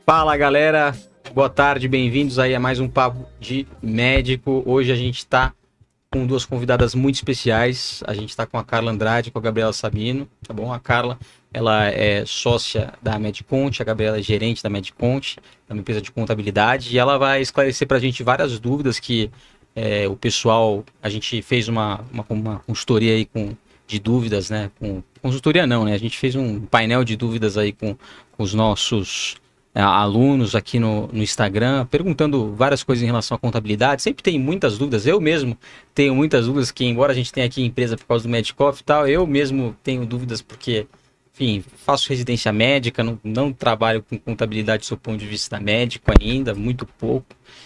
Fala galera, boa tarde, bem-vindos aí a mais um Papo de Médico. Hoje a gente está com duas convidadas muito especiais. A gente está com a Carla Andrade e com a Gabriela Sabino, tá bom? A Carla, ela é sócia da Medconte, a Gabriela é gerente da Medconte, é uma empresa de contabilidade, e ela vai esclarecer para a gente várias dúvidas que o pessoal, a gente fez uma consultoria aí de dúvidas, né? Consultoria não, né? A gente fez um painel de dúvidas aí com os nossos alunos aqui no Instagram, perguntando várias coisas em relação à contabilidade. Sempre tem muitas dúvidas. Eu mesmo tenho muitas dúvidas, que embora a gente tenha aqui empresa por causa do Medcoff e tal, eu mesmo tenho dúvidas porque, enfim, faço residência médica, não trabalho com contabilidade do seu ponto de vista médico ainda, muito pouco.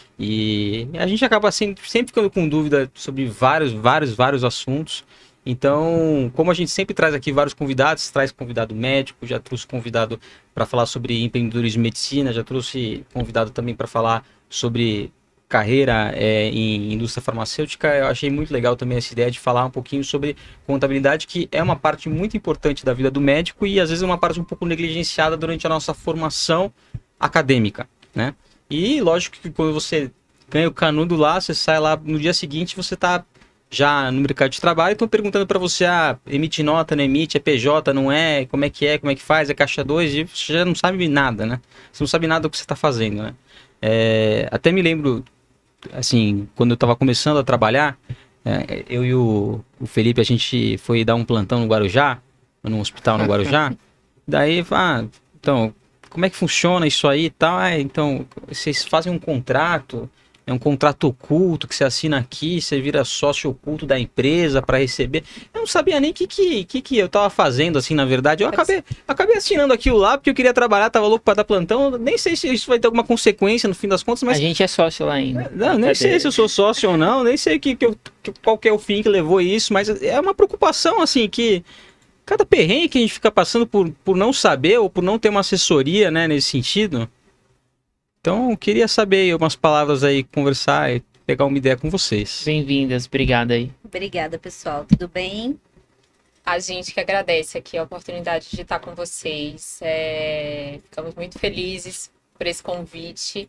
E a gente acaba sempre ficando com dúvida sobre vários assuntos. Então, como a gente sempre traz aqui vários convidados, traz convidado médico, já trouxe convidado para falar sobre empreendedorismo de medicina, já trouxe convidado também para falar sobre carreira em indústria farmacêutica. Eu achei muito legal também essa ideia de falar um pouquinho sobre contabilidade, que é uma parte muito importante da vida do médico e às vezes é uma parte um pouco negligenciada durante a nossa formação acadêmica, né? E lógico que quando você ganha o canudo lá, você sai lá no dia seguinte, você está já no mercado de trabalho, estão perguntando para você, emite nota, não emite, é PJ, não é, como é que faz, é caixa 2, e você já não sabe nada, né? Você não sabe nada do que você está fazendo, né? Até me lembro, assim, quando eu estava começando a trabalhar, eu e o Felipe, a gente foi dar um plantão no Guarujá, num hospital no Guarujá, daí, então, como é que funciona isso aí e tal? Então, vocês fazem um contrato... É um contrato oculto que você assina aqui, você vira sócio oculto da empresa para receber. Eu não sabia nem o que eu tava fazendo, assim, na verdade. Eu acabei assinando aquilo lá porque eu queria trabalhar, tava louco para dar plantão. Nem sei se isso vai ter alguma consequência no fim das contas, mas... A gente é sócio lá ainda. Não, nem sei se eu sou sócio ou não, nem sei qual que é o fim que levou isso, mas é uma preocupação, assim, que... Cada perrengue que a gente fica passando por não saber ou por não ter uma assessoria, né, nesse sentido... Então, eu queria saber umas palavras aí, conversar e pegar uma ideia com vocês. Bem-vindas, obrigada aí. Obrigada, pessoal. Tudo bem? A gente que agradece aqui a oportunidade de estar com vocês. Ficamos muito felizes por esse convite.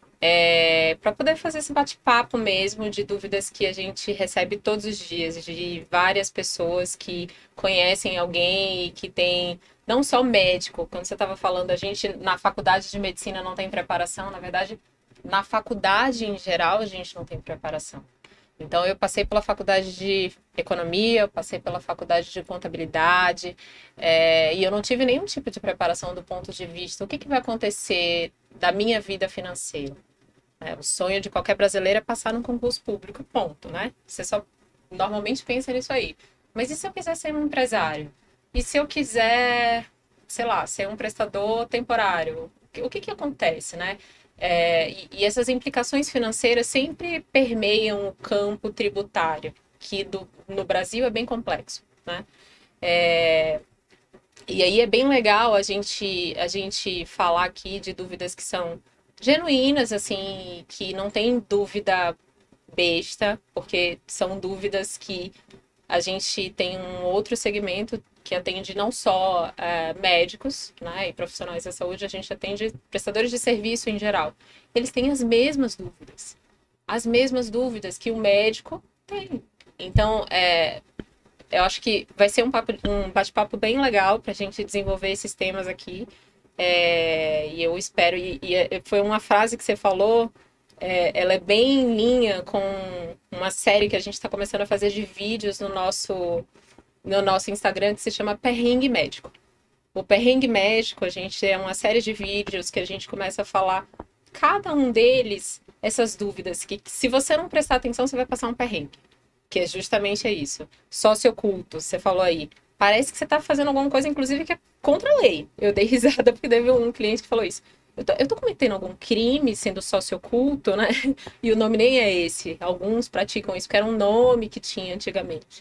Para poder fazer esse bate-papo mesmo de dúvidas que a gente recebe todos os dias, de várias pessoas que conhecem alguém e que tem... Não só médico, quando você estava falando, a gente na faculdade de medicina não tem preparação, na verdade, na faculdade em geral a gente não tem preparação. Então eu passei pela faculdade de economia, eu passei pela faculdade de contabilidade, e eu não tive nenhum tipo de preparação do ponto de vista o que vai acontecer da minha vida financeira. O sonho de qualquer brasileiro é passar num concurso público, ponto, né? Você só normalmente pensa nisso aí. Mas e se eu quiser ser um empresário? E se eu quiser, sei lá, ser um prestador temporário? O que acontece, né? E essas implicações financeiras sempre permeiam o campo tributário, que no Brasil é bem complexo, né? E aí é bem legal a gente falar aqui de dúvidas que são genuínas, assim, que não tem dúvida besta, porque são dúvidas que a gente tem um outro segmento que atende não só médicos, né, e profissionais da saúde, a gente atende prestadores de serviço em geral. Eles têm as mesmas dúvidas que o médico tem. Então, eu acho que vai ser um bate-papo bem legal para a gente desenvolver esses temas aqui. E eu espero, foi uma frase que você falou, ela é bem em linha com uma série que a gente está começando a fazer de vídeos no nosso Instagram, que se chama Perrengue Médico. O Perrengue Médico, a gente é uma série de vídeos que a gente começa a falar, cada um deles, essas dúvidas, que se você não prestar atenção, você vai passar um perrengue. Que é justamente isso. Sócio oculto, você falou aí. Parece que você está fazendo alguma coisa, inclusive, que é contra a lei. Eu dei risada porque teve um cliente que falou isso. Eu tô cometendo algum crime sendo sócio oculto, né? E o nome nem é esse. Alguns praticam isso, porque era um nome que tinha antigamente.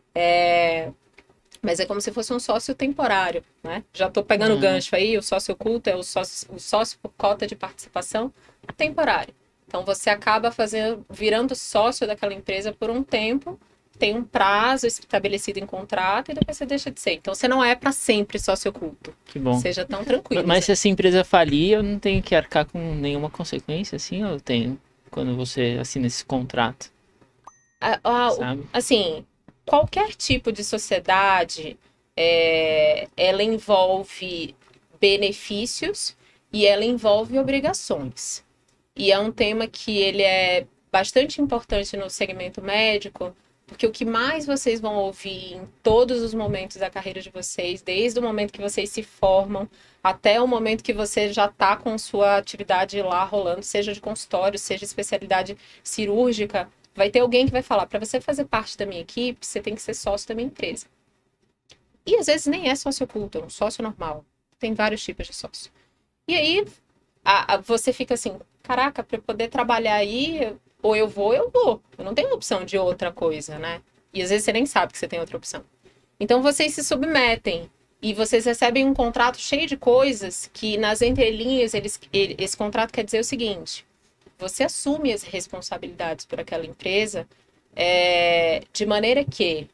Mas é como se fosse um sócio temporário, né? Já tô pegando o gancho aí, o sócio oculto é o sócio por cota de participação temporário. Então você acaba virando sócio daquela empresa por um tempo tem um prazo estabelecido em contrato e depois você deixa de ser. Então você não é para sempre sócio oculto. Que bom. Seja tão tranquilo. Mas se essa empresa falir, eu não tenho que arcar com nenhuma consequência, assim, ou eu tenho quando você assina esse contrato? Sabe? Assim, qualquer tipo de sociedade, ela envolve benefícios e ela envolve obrigações. E é um tema que ele é bastante importante no segmento médico, porque o que mais vocês vão ouvir em todos os momentos da carreira de vocês, desde o momento que vocês se formam até o momento que você já está com sua atividade lá rolando, seja de consultório, seja especialidade cirúrgica, vai ter alguém que vai falar, para você fazer parte da minha equipe, você tem que ser sócio da minha empresa. E às vezes nem é sócio oculto, é um sócio normal. Tem vários tipos de sócio. E aí você fica assim, caraca, para poder trabalhar aí, ou eu vou. Eu não tenho opção de outra coisa, né? E às vezes você nem sabe que você tem outra opção. Então vocês se submetem e vocês recebem um contrato cheio de coisas que nas entrelinhas esse contrato quer dizer o seguinte: você assume as responsabilidades por aquela empresa de maneira que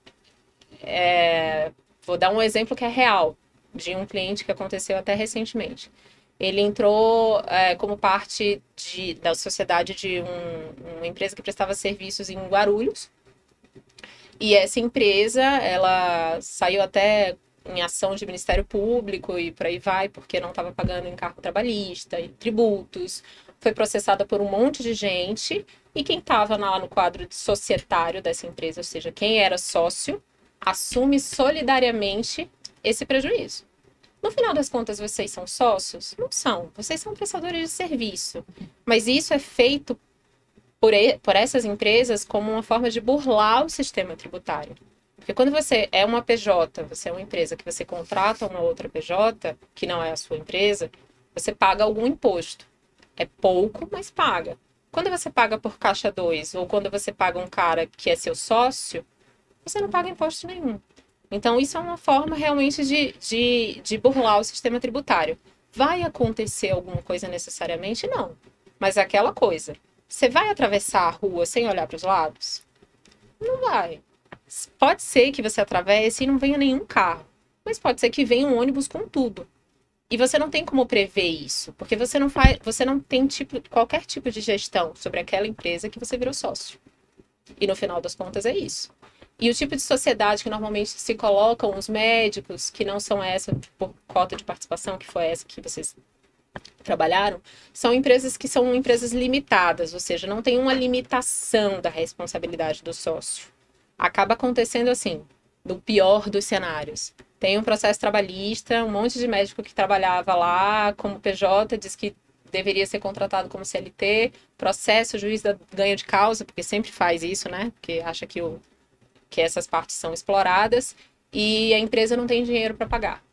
vou dar um exemplo que é real de um cliente que aconteceu até recentemente. Ele entrou como parte da sociedade de uma empresa que prestava serviços em Guarulhos. E essa empresa, ela saiu até em ação de Ministério Público e por aí vai, porque não estava pagando encargo trabalhista e tributos. Foi processada por um monte de gente. E quem estava lá no quadro de societário dessa empresa, ou seja, quem era sócio, assume solidariamente esse prejuízo. No final das contas, vocês são sócios? Não são. Vocês são prestadores de serviço. Mas isso é feito por essas empresas como uma forma de burlar o sistema tributário. Porque quando você é uma PJ, você é uma empresa que você contrata uma outra PJ, que não é a sua empresa, você paga algum imposto. É pouco, mas paga. Quando você paga por caixa 2, ou quando você paga um cara que é seu sócio, você não paga imposto nenhum. Então, isso é uma forma realmente de burlar o sistema tributário. Vai acontecer alguma coisa necessariamente? Não. Mas aquela coisa, você vai atravessar a rua sem olhar para os lados? Não vai. Pode ser que você atravesse e não venha nenhum carro. Mas pode ser que venha um ônibus com tudo. E você não tem como prever isso, porque você não tem qualquer tipo de gestão sobre aquela empresa que você virou sócio. E no final das contas é isso. E o tipo de sociedade que normalmente se colocam os médicos, que não são essa por cota de participação, que foi essa que vocês trabalharam, são empresas que são empresas limitadas, ou seja, não tem uma limitação da responsabilidade do sócio. Acaba acontecendo assim, no pior dos cenários. Tem um processo trabalhista, um monte de médico que trabalhava lá como PJ, diz que deveria ser contratado como CLT, processo, o juiz ganha de causa, porque sempre faz isso, né? Porque acha que essas partes são exploradas e a empresa não tem dinheiro para pagar.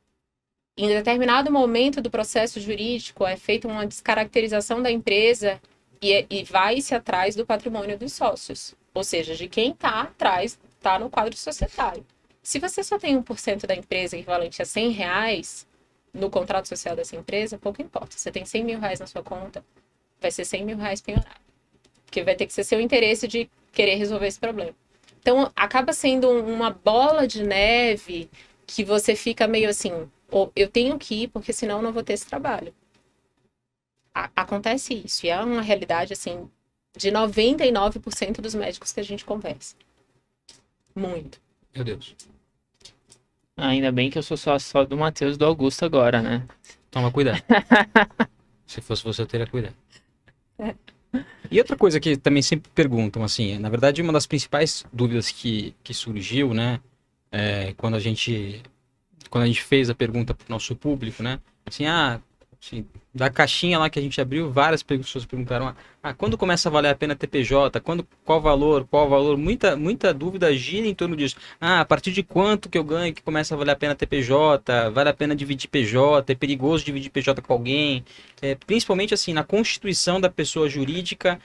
Em determinado momento do processo jurídico é feita uma descaracterização da empresa e vai-se atrás do patrimônio dos sócios, ou seja, de quem está atrás, está no quadro societário. Se você só tem 1% da empresa equivalente a R$100 no contrato social dessa empresa, pouco importa. Você tem R$100 mil na sua conta, vai ser R$100 mil penhorado. Porque vai ter que ser seu interesse de querer resolver esse problema. Então, acaba sendo uma bola de neve que você fica meio assim, eu tenho que ir, porque senão eu não vou ter esse trabalho. Acontece isso. E é uma realidade, assim, de 99% dos médicos que a gente conversa. Muito. Meu Deus. Ainda bem que eu sou só do Matheus e do Augusto agora, né? Toma cuidado. Se fosse você, eu teria cuidado. E outra coisa que também sempre perguntam, assim, na verdade, uma das principais dúvidas que surgiu, né, quando a gente fez a pergunta para o nosso público, né, assim, assim, da caixinha lá que a gente abriu, várias pessoas perguntaram, quando começa a valer a pena ter PJ? Qual valor? Muita dúvida gira em torno disso. A partir de quanto que eu ganho que começa a valer a pena ter PJ? Vale a pena dividir PJ? É perigoso dividir PJ com alguém? Principalmente assim, na constituição da pessoa jurídica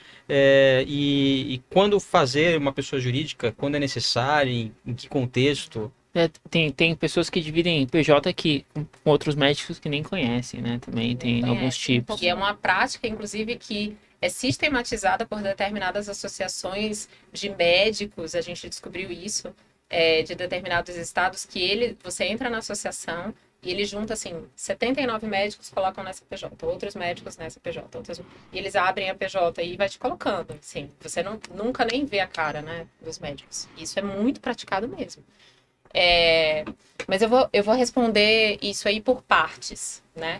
e quando fazer uma pessoa jurídica, quando é necessário, em que contexto? Tem pessoas que dividem PJ com outros médicos que nem conhecem, né? Também tem alguns tipos. E é uma prática, inclusive, que é sistematizada por determinadas associações de médicos, a gente descobriu isso, de determinados estados, que você entra na associação e ele junta, assim, 79 médicos colocam nessa PJ, outros médicos nessa PJ, e eles abrem a PJ e vai te colocando, assim, você nunca nem vê a cara, né, dos médicos. Isso é muito praticado mesmo. Mas eu vou responder isso aí por partes, né?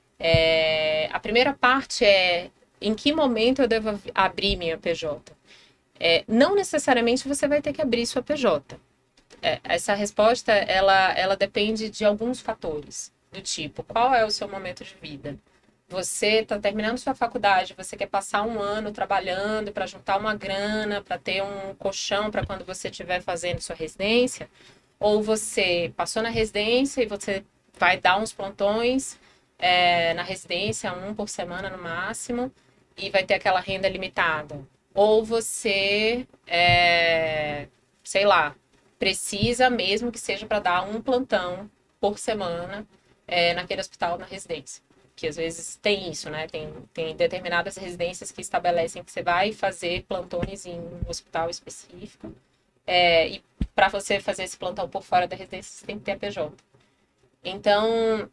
A primeira parte é em que momento eu devo abrir minha PJ? Não necessariamente você vai ter que abrir sua PJ. Essa resposta, ela depende de alguns fatores, do tipo, qual é o seu momento de vida? Você está terminando sua faculdade, você quer passar um ano trabalhando para juntar uma grana, para ter um colchão para quando você estiver fazendo sua residência? Ou você passou na residência e você vai dar uns plantões na residência, 1 por semana no máximo, e vai ter aquela renda limitada? Ou você, sei lá, precisa mesmo que seja para dar um plantão por semana naquele hospital, na residência. Que às vezes tem isso, né? Tem determinadas residências que estabelecem que você vai fazer plantões em um hospital específico. E para você fazer esse plantão por fora da residência, você tem que ter a PJ. Então,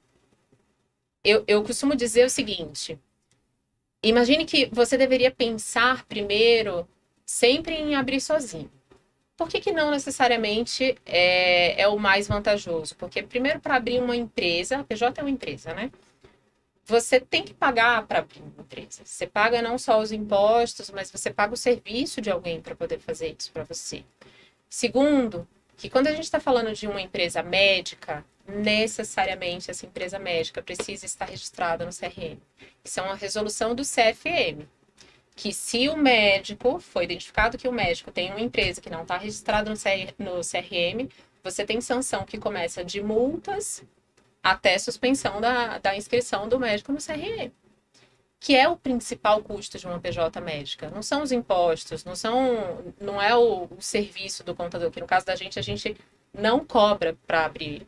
eu costumo dizer o seguinte: imagine que você deveria pensar primeiro sempre em abrir sozinho. Por que não necessariamente é o mais vantajoso? Porque, primeiro, para abrir uma empresa, a PJ é uma empresa, né? Você tem que pagar para abrir uma empresa. Você paga não só os impostos, mas você paga o serviço de alguém para poder fazer isso para você. Segundo, que quando a gente está falando de uma empresa médica, necessariamente essa empresa médica precisa estar registrada no CRM. Isso é uma resolução do CFM. Que se o médico, foi identificado que o médico tem uma empresa que não está registrada no CRM, você tem sanção que começa de multas até suspensão da inscrição do médico no CRM. Que é o principal custo de uma PJ médica. Não são os impostos, não é o serviço do contador, que no caso da gente, a gente não cobra para abrir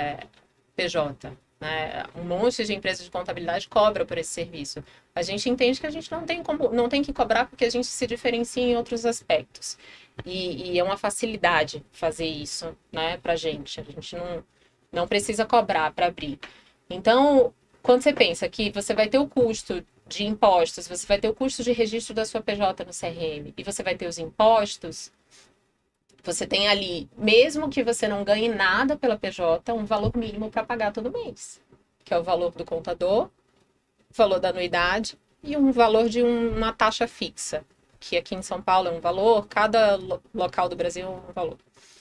PJ. Né? Um monte de empresas de contabilidade cobra por esse serviço. A gente entende que a gente não tem que cobrar porque a gente se diferencia em outros aspectos. E é uma facilidade fazer isso, né, para a gente. A gente não precisa cobrar para abrir. Então, quando você pensa que você vai ter o custo de impostos, você vai ter o custo de registro da sua PJ no CRM e você vai ter os impostos, você tem ali, mesmo que você não ganhe nada pela PJ, um valor mínimo para pagar todo mês, que é o valor do contador, o valor da anuidade e um valor de uma taxa fixa, que aqui em São Paulo é um valor, cada local do Brasil é um valor.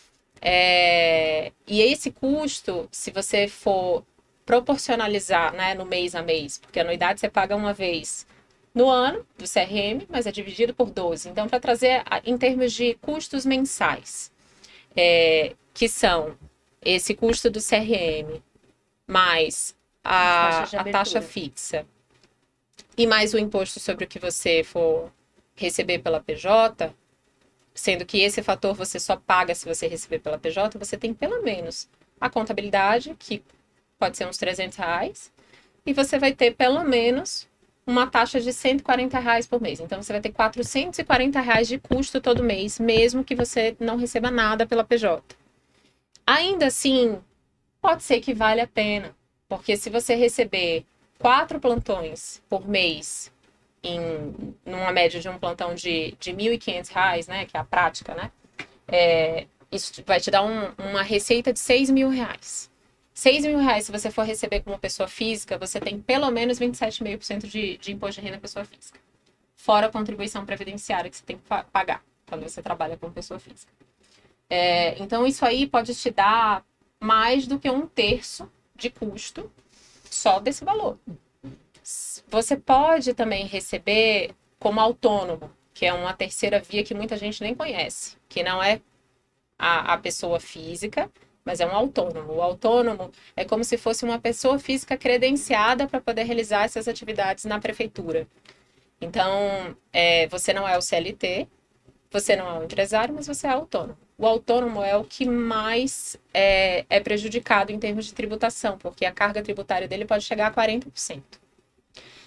E esse custo, se você for proporcionalizar, né, no mês a mês, porque a anuidade você paga uma vez no ano do CRM, mas é dividido por 12. Então, para trazer em termos de custos mensais, que são esse custo do CRM, mais a taxa fixa, e mais o imposto sobre o que você for receber pela PJ, sendo que esse fator você só paga se você receber pela PJ, você tem pelo menos a contabilidade, que pode ser uns R$300, e você vai ter pelo menos uma taxa de R$140 por mês. Então, você vai ter R$440 de custo todo mês, mesmo que você não receba nada pela PJ. Ainda assim, pode ser que vale a pena, porque se você receber 4 plantões por mês, numa média de um plantão de R$1.500, né, que é a prática, né, isso vai te dar uma receita de R$6.000. R$6.000, se você for receber como pessoa física, você tem pelo menos 27,5% de imposto de renda pessoa física. Fora a contribuição previdenciária que você tem que pagar quando você trabalha como pessoa física. Então, isso aí pode te dar mais do que 1/3 de custo só desse valor. Você pode também receber como autônomo, que é uma terceira via que muita gente nem conhece, que não é a pessoa física, mas é um autônomo. O autônomo é como se fosse uma pessoa física credenciada para poder realizar essas atividades na prefeitura. Então, você não é o CLT, você não é um empresário, mas você é autônomo. O autônomo é o que mais é prejudicado em termos de tributação, porque a carga tributária dele pode chegar a 40%.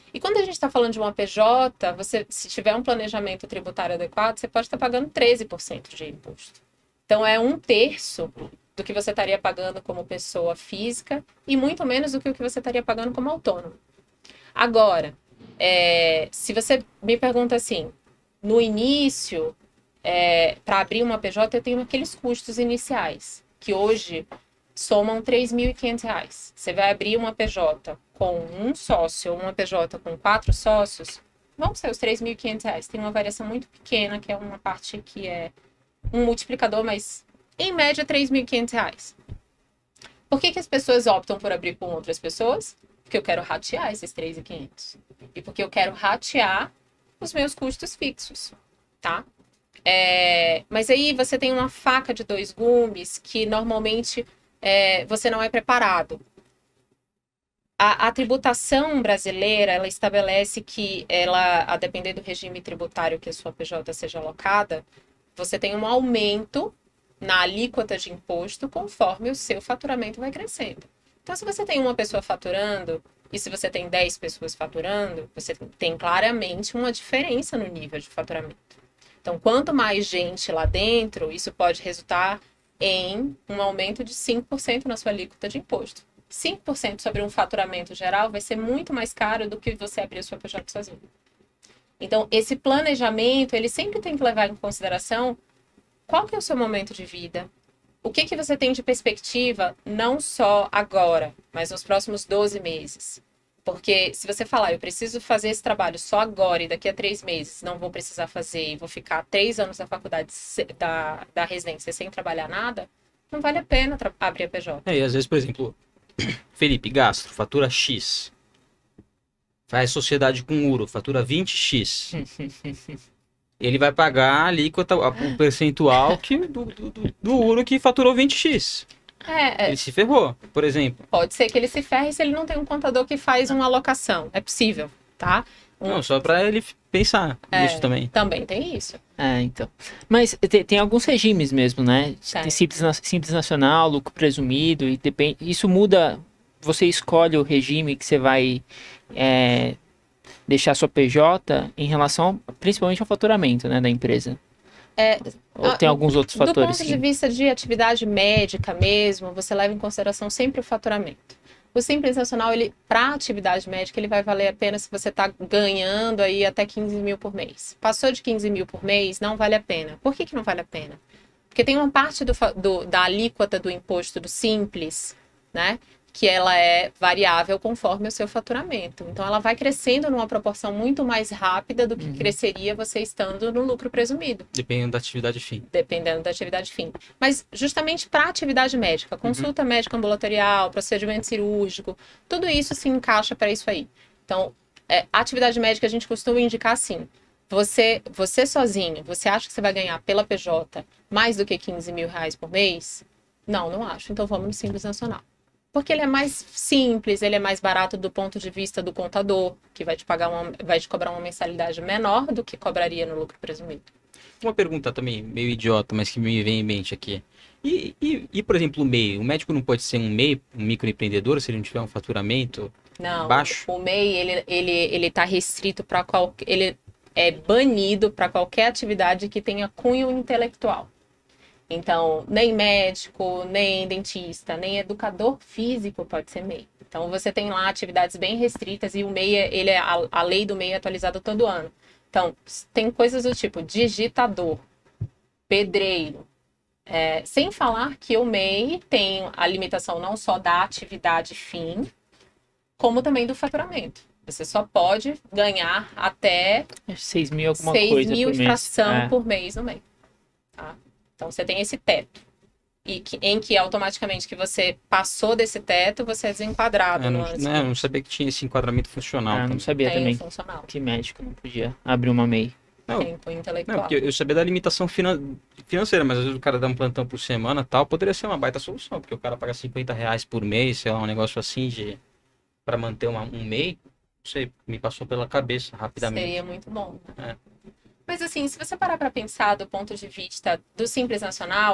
E quando a gente está falando de uma PJ, você, se tiver um planejamento tributário adequado, você pode estar pagando 13% de imposto. Então, é 1/3 do que você estaria pagando como pessoa física e muito menos do que o que você estaria pagando como autônomo. Agora, se você me pergunta assim, no início, para abrir uma PJ, eu tenho aqueles custos iniciais, que hoje somam R$ 3.500. Você vai abrir uma PJ com um sócio ou uma PJ com 4 sócios, vão ser os R$ 3.500. Tem uma variação muito pequena, que é uma parte que é um multiplicador, mas em média R$ 3.500. Por que as pessoas optam por abrir com outras pessoas? Porque eu quero ratear esses 3.500. E porque eu quero ratear os meus custos fixos, tá? Mas aí você tem uma faca de 2 gumes que normalmente você não é preparado. A tributação brasileira, ela estabelece que a depender do regime tributário que a sua PJ seja alocada, você tem um aumento na alíquota de imposto conforme o seu faturamento vai crescendo. Então, se você tem uma pessoa faturando e se você tem 10 pessoas faturando, você tem claramente uma diferença no nível de faturamento. Então, quanto mais gente lá dentro, isso pode resultar em um aumento de 5% na sua alíquota de imposto. 5% sobre um faturamento geral vai ser muito mais caro do que você abrir a sua PJ sozinho. Então, esse planejamento, ele sempre tem que levar em consideração qual que é o seu momento de vida, o que você tem de perspectiva, não só agora, mas nos próximos 12 meses. Porque se você falar, eu preciso fazer esse trabalho só agora e daqui a 3 meses não vou precisar fazer e vou ficar 3 anos na faculdade da residência sem trabalhar nada, não vale a pena abrir a PJ. E às vezes, por exemplo, Felipe Gastro, fatura X. Faz sociedade com Uro, fatura 20x. Ele vai pagar a alíquota, o percentual do Uro que faturou 20x. Ele se ferrou, por exemplo. Pode ser que ele se ferre se ele não tem um contador que faz uma alocação. É possível, tá? Não, só para ele pensar nisso também. Também tem isso. Então. Mas tem alguns regimes mesmo, né? Tem simples nacional, lucro presumido, e depende. Isso muda. Você escolhe o regime que você vai deixar sua PJ em relação, principalmente ao faturamento, né, da empresa. Ou tem alguns outros fatores? Do ponto de vista de atividade médica mesmo, você leva em consideração sempre o faturamento. O Simples Nacional, para atividade médica, ele vai valer a pena se você está ganhando aí até 15 mil por mês. Passou de 15 mil por mês, não vale a pena. Por que não vale a pena? Porque tem uma parte da alíquota do imposto do Simples, né? Que ela é variável conforme o seu faturamento. Então, ela vai crescendo numa proporção muito mais rápida do que cresceria você estando no lucro presumido. Dependendo da atividade fim. Dependendo da atividade fim. Mas, justamente para atividade médica, consulta médica ambulatorial, procedimento cirúrgico, tudo isso se encaixa para isso aí. Então, atividade médica a gente costuma indicar assim, você sozinho, você acha que você vai ganhar pela PJ mais do que 15 mil reais por mês? Não acho. Então, vamos no Simples Nacional. Porque ele é mais simples, ele é mais barato do ponto de vista do contador, que vai te cobrar uma mensalidade menor do que cobraria no lucro presumido. Uma pergunta também, meio idiota, mas que me vem em mente aqui. E por exemplo, o MEI? O médico não pode ser um MEI, um microempreendedor, se ele não tiver um faturamento baixo? O MEI, ele tá restrito para ele é banido para qualquer atividade que tenha cunho intelectual. Então, nem médico, nem dentista, nem educador físico pode ser MEI. Então, você tem lá atividades bem restritas e o MEI, a lei do MEI é atualizada todo ano. Então, tem coisas do tipo digitador, pedreiro. Sem falar que o MEI tem a limitação não só da atividade fim, como também do faturamento. Você só pode ganhar até 6 mil alguma 6 coisa mil por mês. fração por mês no MEI. Tá? Então, você tem esse teto. Em que automaticamente que você passou desse teto, você é desenquadrado. Eu não sabia que tinha esse enquadramento funcional. Eu não sabia tem também funcional. que médico não podia abrir uma MEI. Tem cunho intelectual. Não, porque eu sabia da limitação financeira, mas às vezes o cara dá um plantão por semana e tal, poderia ser uma baita solução, porque o cara paga 50 reais por mês, sei lá, um negócio assim para manter um MEI, não sei, me passou pela cabeça rapidamente. Seria muito bom. Né? Mas assim, se você parar para pensar do ponto de vista do Simples Nacional,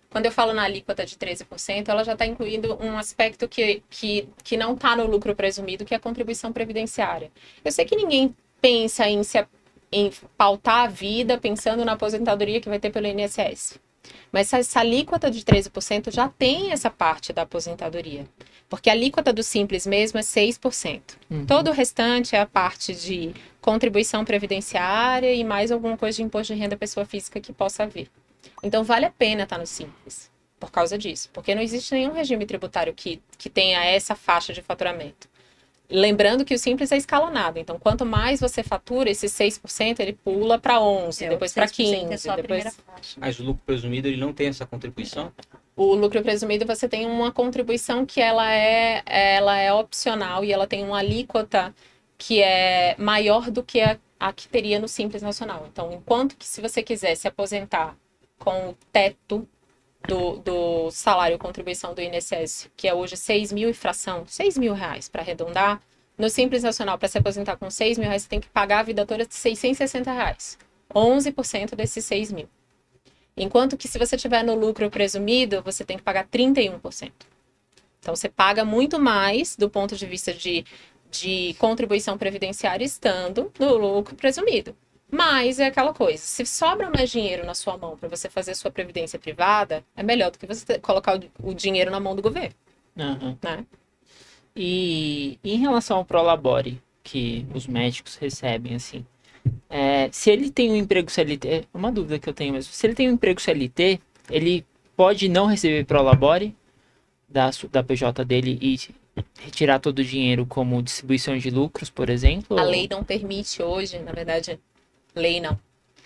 quando eu falo na alíquota de 13%, ela já está incluindo um aspecto que não está no lucro presumido, que é a contribuição previdenciária. Eu sei que ninguém pensa em pautar a vida pensando na aposentadoria que vai ter pelo INSS. Mas essa alíquota de 13% já tem essa parte da aposentadoria. Porque a alíquota do Simples mesmo é 6%. Todo o restante é a parte de contribuição previdenciária e mais alguma coisa de imposto de renda pessoa física que possa haver. Então, vale a pena estar no Simples por causa disso. Porque não existe nenhum regime tributário que tenha essa faixa de faturamento. Lembrando que o Simples é escalonado. Então, quanto mais você fatura, esse 6%, ele pula para 11%, depois para 15%. É só a primeira faixa. Mas o lucro presumido, ele não tem essa contribuição? O lucro presumido, você tem uma contribuição que ela é opcional e ela tem uma alíquota que é maior do que a que teria no Simples Nacional. Então, enquanto que se você quiser se aposentar com o teto do salário contribuição do INSS, que é hoje 6 mil e fração, 6 mil reais para arredondar, no Simples Nacional, para se aposentar com 6 mil reais, você tem que pagar a vida toda de 660 reais. 11% desses 6 mil. Enquanto que se você tiver no lucro presumido, você tem que pagar 31%. Então, você paga muito mais do ponto de vista de contribuição previdenciária estando no lucro presumido. Mas é aquela coisa, se sobra mais dinheiro na sua mão para você fazer sua previdência privada, é melhor do que você colocar o dinheiro na mão do governo. Né? E em relação ao Prolabore, que os médicos recebem, assim, se ele tem um emprego CLT, é uma dúvida que eu tenho mesmo, se ele tem um emprego CLT, ele pode não receber Prolabore da PJ dele e retirar todo o dinheiro como distribuição de lucros, por exemplo? A lei não permite hoje, na verdade, lei não.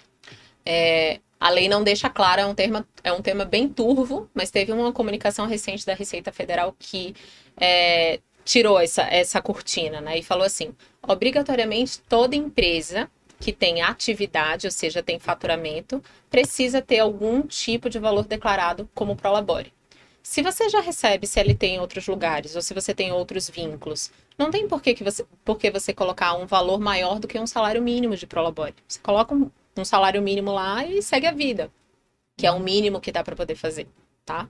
A lei não deixa claro, é um tema bem turvo, mas teve uma comunicação recente da Receita Federal que tirou essa cortina, né? E falou assim, obrigatoriamente toda empresa que tem atividade, ou seja, tem faturamento, precisa ter algum tipo de valor declarado como Prolabore. Se você já recebe CLT em outros lugares, ou se você tem outros vínculos, não tem por que você colocar um valor maior do que um salário mínimo de Prolabore. Você coloca um salário mínimo lá e segue a vida, que é o mínimo que dá para poder fazer, tá?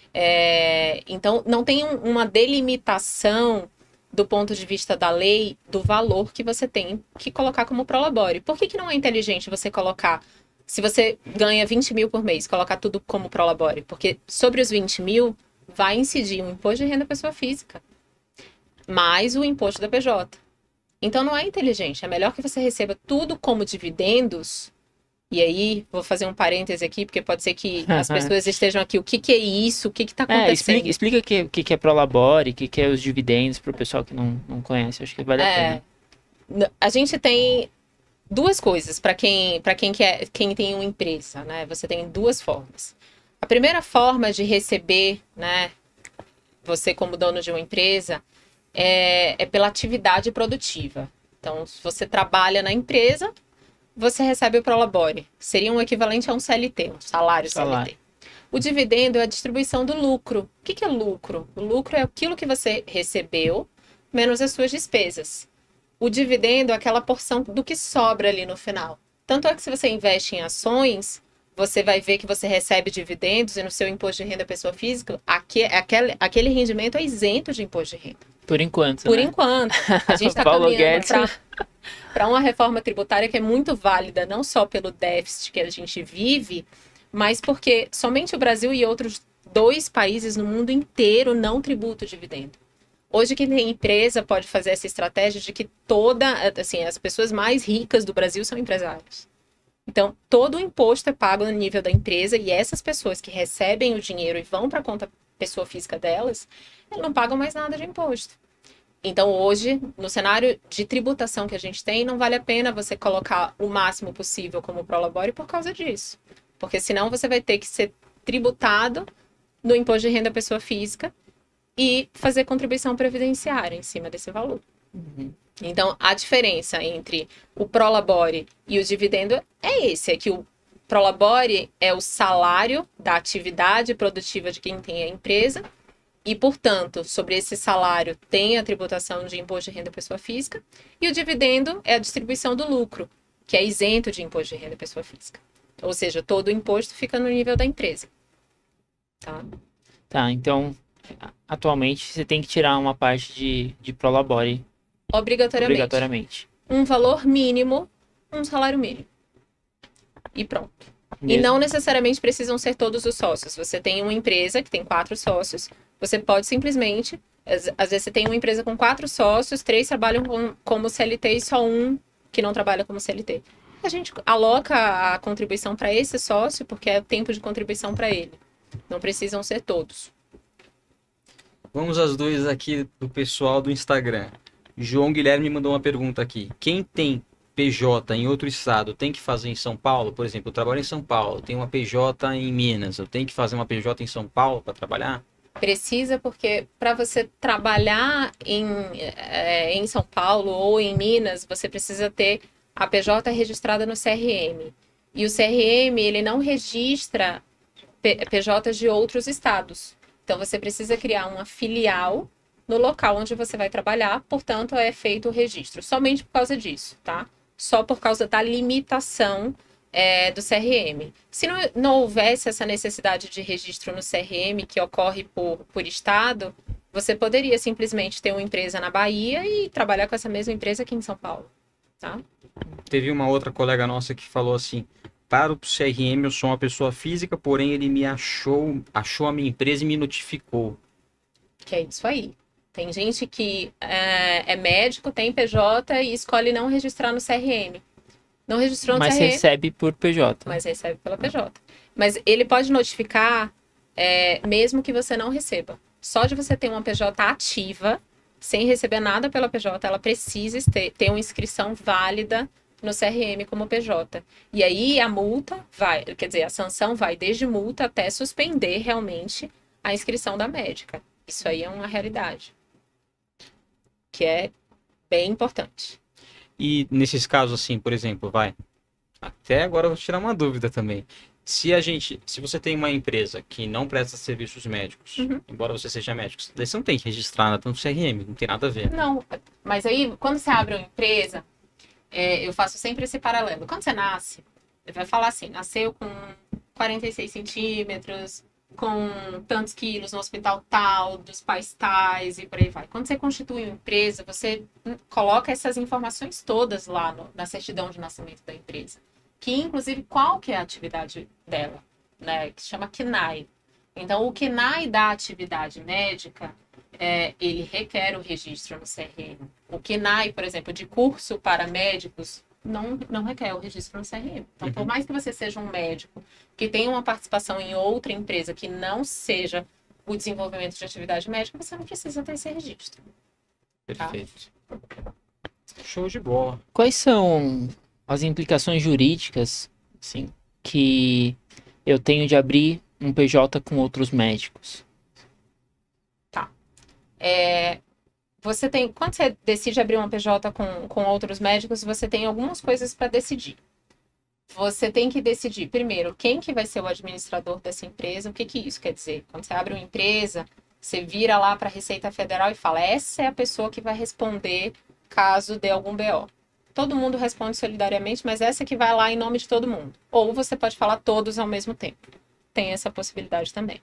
Então, não tem uma delimitação do ponto de vista da lei do valor que você tem que colocar como Prolabore. Por que não é inteligente você colocar... Se você ganha 20 mil por mês, colocar tudo como Prolabore, porque sobre os 20 mil vai incidir o imposto de renda pessoa física, mais o imposto da PJ. Então não é inteligente, é melhor que você receba tudo como dividendos, e aí vou fazer um parêntese aqui, porque pode ser que as pessoas estejam aqui, o que é isso, o que está acontecendo? Explica o que é Prolabore, o que é os dividendos para o pessoal que não conhece, acho que vale a pena. A gente tem... duas coisas para quem tem uma empresa, né? Você tem duas formas. A primeira forma de receber, né? Você como dono de uma empresa é pela atividade produtiva. Então, se você trabalha na empresa, você recebe o Prolabore. Seria um equivalente a um CLT, um salário. CLT. O dividendo é a distribuição do lucro. O que é lucro? O lucro é aquilo que você recebeu menos as suas despesas. O dividendo é aquela porção do que sobra ali no final. Tanto é que se você investe em ações, você vai ver que você recebe dividendos e no seu imposto de renda pessoa física, aquele rendimento é isento de imposto de renda. Por enquanto, Por né? enquanto. A gente está caminhando para uma reforma tributária que é muito válida, não só pelo déficit que a gente vive, mas porque somente o Brasil e outros 2 países no mundo inteiro não tributam dividendo. Hoje, quem tem empresa pode fazer essa estratégia de que as pessoas mais ricas do Brasil são empresários. Então, todo o imposto é pago no nível da empresa e essas pessoas que recebem o dinheiro e vão para a conta pessoa física delas, não pagam mais nada de imposto. Então, hoje, no cenário de tributação que a gente tem, não vale a pena você colocar o máximo possível como Prolabore por causa disso. Porque senão você vai ter que ser tributado no imposto de renda pessoa física e fazer contribuição previdenciária em cima desse valor. Então, a diferença entre o Prolabore e o dividendo é que o Prolabore é o salário da atividade produtiva de quem tem a empresa e, portanto, sobre esse salário tem a tributação de imposto de renda pessoa física, e o dividendo é a distribuição do lucro, que é isento de imposto de renda pessoa física. Ou seja, todo o imposto fica no nível da empresa. tá? Tá, então, atualmente você tem que tirar uma parte de Prolabore obrigatoriamente. Um valor mínimo, um salário mínimo. E pronto. E Mesmo- não necessariamente precisam ser todos os sócios. Você tem uma empresa que tem 4 sócios, você pode simplesmente... Às vezes você tem uma empresa com 4 sócios, 3 trabalham como CLT e só um que não trabalha como CLT. A gente aloca a contribuição para esse sócio, porque é o tempo de contribuição para ele. Não precisam ser todos. Vamos às dúvidas aqui do pessoal do Instagram. João Guilherme mandou uma pergunta aqui. Quem tem PJ em outro estado tem que fazer em São Paulo? Por exemplo, eu trabalho em São Paulo, tenho uma PJ em Minas. Eu tenho que fazer uma PJ em São Paulo para trabalhar? Precisa, porque para você trabalhar em São Paulo ou em Minas, você precisa ter a PJ registrada no CRM. E o CRM, ele não registra PJs de outros estados. Então, você precisa criar uma filial no local onde você vai trabalhar, portanto, é feito o registro. Somente por causa disso, tá? Só por causa da limitação do CRM. Se não houvesse essa necessidade de registro no CRM, que ocorre por estado, você poderia simplesmente ter uma empresa na Bahia e trabalhar com essa mesma empresa aqui em São Paulo, tá? Teve uma outra colega nossa que falou assim: para o CRM eu sou uma pessoa física, porém ele me achou a minha empresa e me notificou. Que é isso aí. Tem gente que é médico, tem PJ e escolhe não registrar no CRM. Não registrou no Mas CRM, recebe por PJ. mas recebe pela PJ. Mas ele pode notificar mesmo que você não receba. Só de você ter uma PJ ativa, sem receber nada pela PJ, ela precisa ter uma inscrição válida no CRM como PJ. E aí a multa vai, quer dizer, a sanção vai desde multa até suspender realmente a inscrição da médica. Isso aí é uma realidade. Que é bem importante. E nesses casos assim, por exemplo, até agora eu vou tirar uma dúvida também. Se você tem uma empresa que não presta serviços médicos, embora você seja médico, daí você não tem que registrar nada no CRM, não tem nada a ver. Não, mas aí quando você abre uma empresa, eu faço sempre esse paralelo. Quando você nasce, ele vai falar assim, nasceu com 46 centímetros, com tantos quilos no hospital tal, dos pais tais e por aí vai. Quando você constitui uma empresa, você coloca essas informações todas lá na certidão de nascimento da empresa. Que, inclusive, qual que é a atividade dela, né? Que se chama KNAI. Então, o KNAI da atividade médica, ele requer o registro no CRM. O KNAI, por exemplo, de curso para médicos, não requer o registro no CRM. Então, por mais que você seja um médico que tenha uma participação em outra empresa que não seja o desenvolvimento de atividade médica, você não precisa ter esse registro. Perfeito. Show de bola. Quais são as implicações jurídicas, assim, que eu tenho de abrir um PJ com outros médicos? Quando você decide abrir uma PJ com outros médicos, você tem algumas coisas para decidir. Você tem que decidir, primeiro, quem que vai ser o administrador dessa empresa. O que isso quer dizer? Quando você abre uma empresa, você vira lá para a Receita Federal e fala, essa é a pessoa que vai responder caso dê algum BO. Todo mundo responde solidariamente, mas essa que vai lá em nome de todo mundo. Ou você pode falar todos ao mesmo tempo. Tem essa possibilidade também.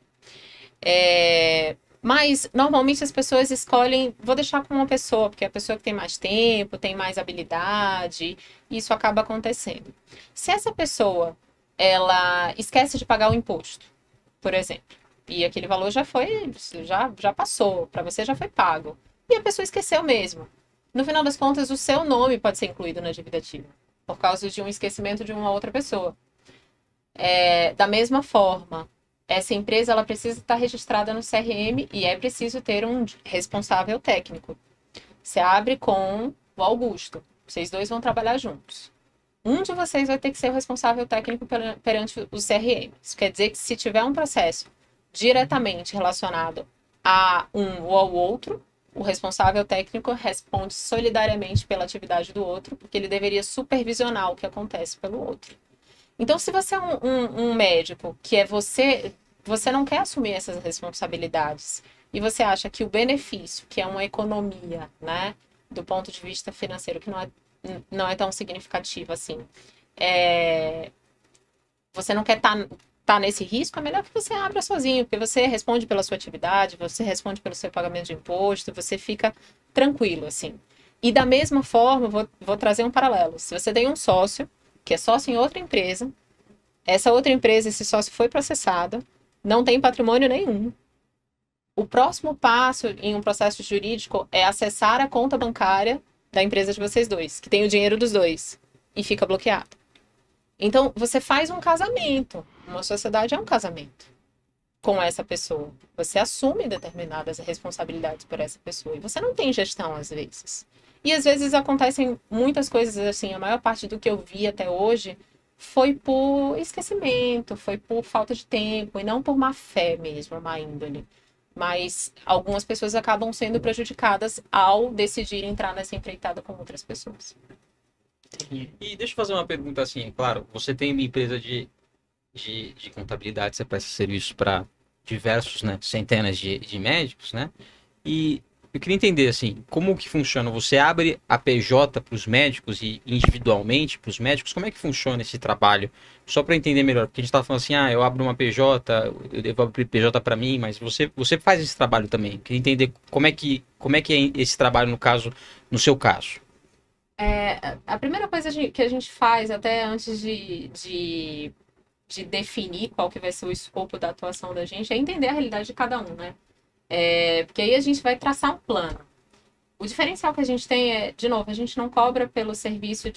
Mas, normalmente, as pessoas escolhem, vou deixar com uma pessoa, porque é a pessoa que tem mais tempo, tem mais habilidade, e isso acaba acontecendo. Se essa pessoa, ela esquece de pagar o imposto, por exemplo, e aquele valor já passou, para você já foi pago, e a pessoa esqueceu mesmo. No final das contas, o seu nome pode ser incluído na dívida ativa, por causa de um esquecimento de uma outra pessoa. Da mesma forma, essa empresa ela precisa estar registrada no CRM e é preciso ter um responsável técnico. Você abre com o Augusto. Vocês dois vão trabalhar juntos. Um de vocês vai ter que ser o responsável técnico perante o CRM. Isso quer dizer que se tiver um processo diretamente relacionado a um ou ao outro, o responsável técnico responde solidariamente pela atividade do outro, porque ele deveria supervisionar o que acontece pelo outro. Então, se você é um médico que é você não quer assumir essas responsabilidades e você acha que o benefício, que é uma economia, né, do ponto de vista financeiro, que não é tão significativo assim, você não quer estar tá nesse risco, é melhor que você abra sozinho, porque você responde pela sua atividade, você responde pelo seu pagamento de imposto, você fica tranquilo, assim. E da mesma forma, vou trazer um paralelo. Se você tem um sócio, que é sócio em outra empresa, essa outra empresa, esse sócio foi processado, não tem patrimônio nenhum. O próximo passo em um processo jurídico é acessar a conta bancária da empresa de vocês dois, que tem o dinheiro dos dois, e fica bloqueado. Então, você faz um casamento. Uma sociedade é um casamento com essa pessoa. Você assume determinadas responsabilidades por essa pessoa. E você não tem gestão, às vezes. E, às vezes, acontecem muitas coisas assim. A maior parte do que eu vi até hoje foi por esquecimento, foi por falta de tempo, e não por má fé mesmo, má índole. Mas algumas pessoas acabam sendo prejudicadas ao decidir entrar nessa empreitada com outras pessoas. E deixa eu fazer uma pergunta assim, claro, você tem uma empresa de contabilidade, você presta serviços para diversos, né, centenas de médicos, né? E eu queria entender, assim, como que funciona? Você abre a PJ para os médicos e individualmente para os médicos? Como é que funciona esse trabalho? Só para entender melhor, porque a gente estava falando assim, eu abro uma PJ, eu devo abrir PJ para mim, mas você faz esse trabalho também. Eu queria entender como é que é esse trabalho, no caso, no seu caso. A primeira coisa que a gente faz, até antes de definir qual que vai ser o escopo da atuação da gente, é entender a realidade de cada um, né? Porque aí a gente vai traçar um plano. O diferencial que a gente tem é, de novo, a gente não cobra pelo serviço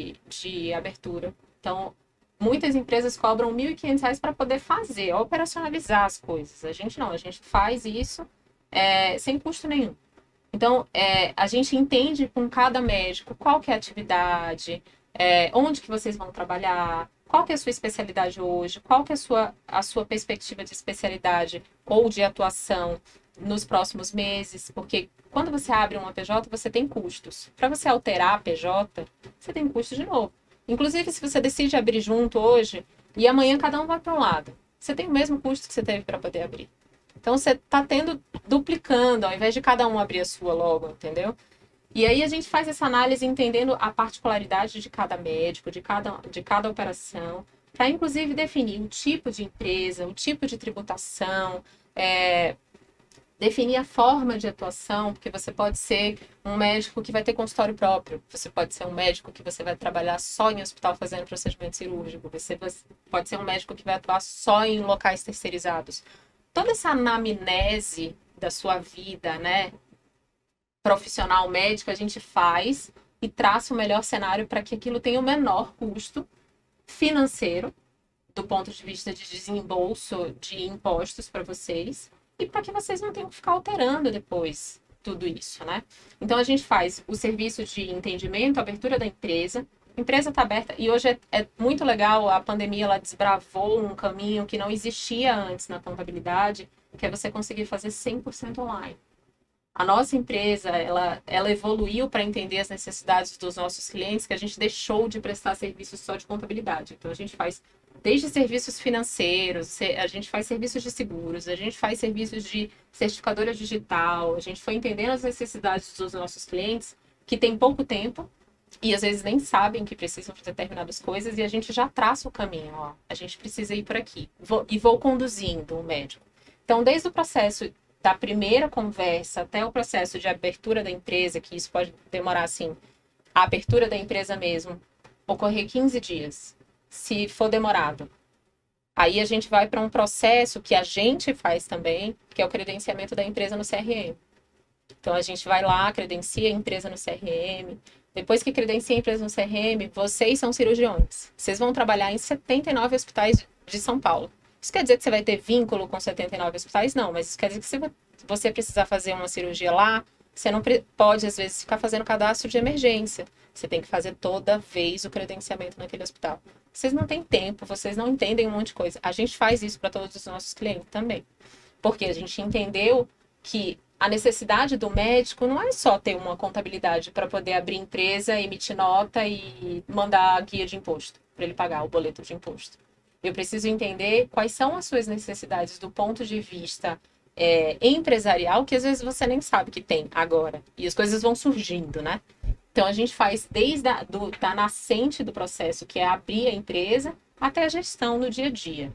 de abertura. Então, muitas empresas cobram R$ 1.500 para poder fazer, operacionalizar as coisas. A gente não, a gente faz isso sem custo nenhum. Então, a gente entende com cada médico qual que é a atividade, onde que vocês vão trabalhar, qual que é a sua especialidade hoje, qual que é a sua perspectiva de especialidade ou de atuação nos próximos meses, porque quando você abre uma PJ, você tem custos. Para você alterar a PJ, você tem custo de novo. Inclusive, se você decide abrir junto hoje e amanhã cada um vai para um lado, você tem o mesmo custo que você teve para poder abrir. Então, você está duplicando, ao invés de cada um abrir a sua logo, entendeu? E aí a gente faz essa análise entendendo a particularidade de cada médico, de cada operação, para inclusive definir o tipo de empresa, o tipo de tributação, definir a forma de atuação, porque você pode ser um médico que vai ter consultório próprio, você pode ser um médico que você vai trabalhar só em hospital fazendo procedimento cirúrgico, você pode ser um médico que vai atuar só em locais terceirizados. Toda essa anamnese da sua vida, né, profissional médico, a gente faz e traça o melhor cenário para que aquilo tenha o menor custo financeiro, do ponto de vista de desembolso de impostos para vocês, e para que vocês não tenham que ficar alterando depois tudo isso, né? Então, a gente faz o serviço de entendimento, abertura da empresa. A empresa está aberta e hoje é muito legal, a pandemia ela desbravou um caminho que não existia antes na contabilidade, que é você conseguir fazer 100% online. A nossa empresa, ela evoluiu para entender as necessidades dos nossos clientes, que a gente deixou de prestar serviços só de contabilidade. Então, a gente faz desde serviços financeiros, a gente faz serviços de seguros, a gente faz serviços de certificadora digital, a gente foi entendendo as necessidades dos nossos clientes, que têm pouco tempo, e às vezes nem sabem que precisam de determinadas coisas, e a gente já traça o caminho, ó, a gente precisa ir por aqui. Vou conduzindo o médico. Então, desde o processo da primeira conversa até o processo de abertura da empresa, que isso pode demorar, assim, a abertura da empresa mesmo, ocorrer 15 dias, se for demorado. Aí a gente vai para um processo que a gente faz também, que é o credenciamento da empresa no CRM. Então, a gente vai lá, credencia a empresa no CRM. Depois que credencia a empresa no CRM, vocês são cirurgiões. Vocês vão trabalhar em 79 hospitais de São Paulo. Isso quer dizer que você vai ter vínculo com 79 hospitais? Não, mas isso quer dizer que se você precisar fazer uma cirurgia lá, você não pode, às vezes, ficar fazendo cadastro de emergência. Você tem que fazer toda vez o credenciamento naquele hospital. Vocês não têm tempo, vocês não entendem um monte de coisa. A gente faz isso para todos os nossos clientes também. Porque a gente entendeu que a necessidade do médico não é só ter uma contabilidade para poder abrir empresa, emitir nota e mandar a guia de imposto, para ele pagar o boleto de imposto. Eu preciso entender quais são as suas necessidades do ponto de vista empresarial, que às vezes você nem sabe que tem agora. E as coisas vão surgindo, né? Então, a gente faz desde da nascente do processo, que é abrir a empresa, até a gestão no dia a dia.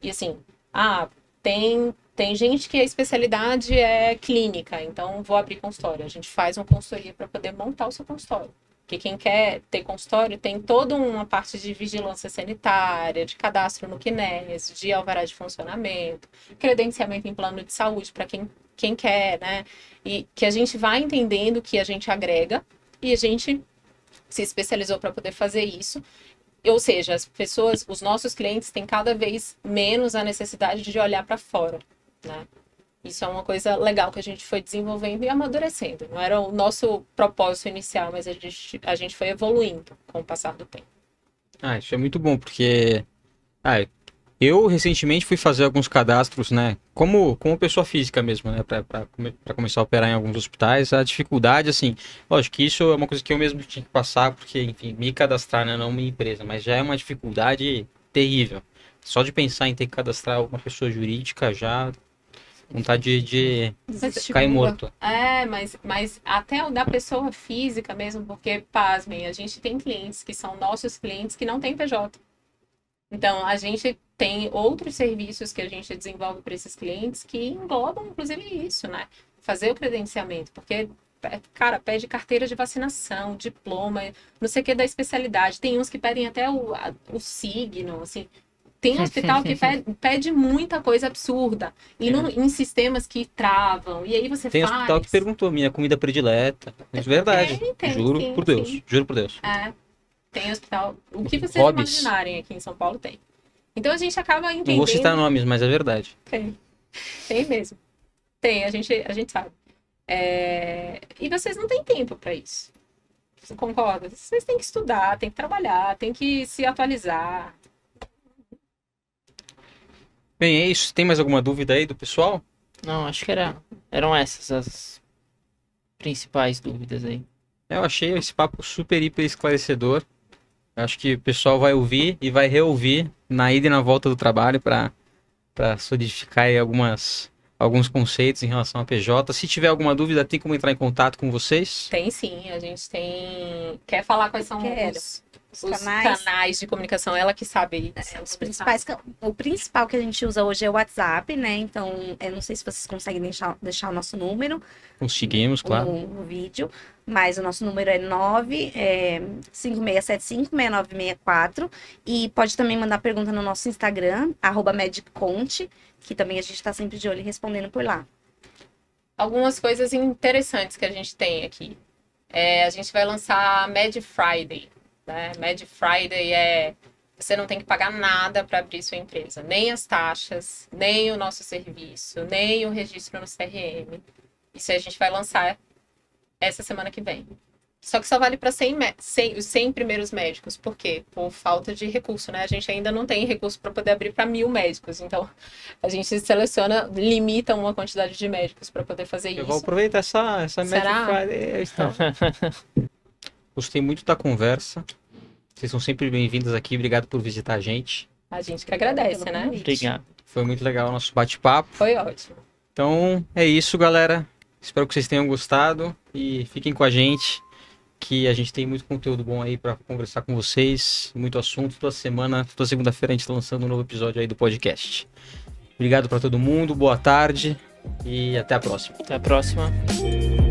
E assim, tem gente que a especialidade é clínica, então vou abrir consultório. A gente faz uma consultoria para poder montar o seu consultório. Porque quem quer ter consultório tem toda uma parte de vigilância sanitária, de cadastro no CNES, de alvará de funcionamento, credenciamento em plano de saúde para quem quer, né? E que a gente vai entendendo que a gente agrega e a gente se especializou para poder fazer isso. Ou seja, as pessoas, os nossos clientes têm cada vez menos a necessidade de olhar para fora, né? Isso é uma coisa legal que a gente foi desenvolvendo e amadurecendo. Não era o nosso propósito inicial, mas a gente foi evoluindo com o passar do tempo. Isso é muito bom, porque eu recentemente fui fazer alguns cadastros, né? Como pessoa física mesmo, né? Para começar a operar em alguns hospitais. A dificuldade, assim, lógico que isso é uma coisa que eu mesmo tinha que passar, porque, enfim, me cadastrar, né? Não minha empresa, mas já é uma dificuldade terrível. Só de pensar em ter que cadastrar uma pessoa jurídica já vontade de cair morto. Mas até o da pessoa física mesmo, porque, pasmem, a gente tem clientes que são nossos clientes que não têm PJ. Então, a gente tem outros serviços que a gente desenvolve para esses clientes que englobam, inclusive, isso, né? Fazer o credenciamento, porque, cara, pede carteira de vacinação, diploma, não sei o que da especialidade. Tem uns que pedem até o signo, assim. Tem hospital que pede muita coisa absurda. E em sistemas que travam. E aí você tem faz... Tem hospital que perguntou minha comida predileta. É verdade. Juro por Deus. Juro por Deus. Tem hospital... O que vocês imaginarem aqui em São Paulo tem. Então a gente acaba entendendo... Não vou citar nomes, mas é verdade. Tem mesmo. Tem, a gente sabe. E vocês não têm tempo para isso. Você concorda? Vocês têm que estudar, têm que trabalhar, têm que se atualizar. Bem, é isso. Tem mais alguma dúvida aí do pessoal? Não, acho que eram essas as principais dúvidas aí. Eu achei esse papo super, hiper esclarecedor. Eu acho que o pessoal vai ouvir e vai reouvir na ida e na volta do trabalho para solidificar aí alguns conceitos em relação a PJ. Se tiver alguma dúvida, tem como entrar em contato com vocês? Tem sim, a gente tem... Quer falar quais são os canais de comunicação? Ela que sabe. Os principais, o principal que a gente usa hoje é o WhatsApp, né? Então, eu não sei se vocês conseguem deixar o nosso número. Conseguimos, claro. No vídeo. Mas o nosso número é 5675-6964. E pode também mandar pergunta no nosso Instagram, @medconte, que também a gente está sempre de olho e respondendo por lá. Algumas coisas interessantes que a gente tem aqui. A gente vai lançar a Med Friday. Né? Med Friday você não tem que pagar nada para abrir sua empresa. Nem as taxas, nem o nosso serviço, nem o registro no CRM. Isso a gente vai lançar essa semana que vem. Só que só vale para os 100 primeiros médicos. Por quê? Por falta de recurso, né? A gente ainda não tem recurso para poder abrir para 1000 médicos. Então, a gente seleciona, limita uma quantidade de médicos para poder fazer isso. Eu vou aproveitar essa Med Friday. Gostei muito da conversa. Vocês são sempre bem-vindas aqui. Obrigado por visitar a gente. A gente que agradece, né? Obrigado. Foi muito legal o nosso bate-papo. Foi ótimo. Então, é isso, galera. Espero que vocês tenham gostado e fiquem com a gente, que a gente tem muito conteúdo bom aí para conversar com vocês, muito assunto. Toda semana, toda segunda-feira a gente tá lançando um novo episódio aí do podcast. Obrigado para todo mundo, boa tarde e até a próxima. Até a próxima.